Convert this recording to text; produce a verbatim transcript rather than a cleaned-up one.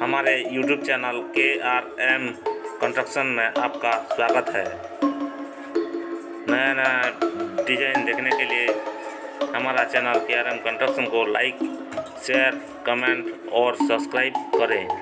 हमारे YouTube channel K R M Construction में आपका स्वागत है। नया नया डिज़ाइन देखने के लिए हमारा channel K R M Construction को लाइक, शेयर, कमेंट और सब्सक्राइब करें।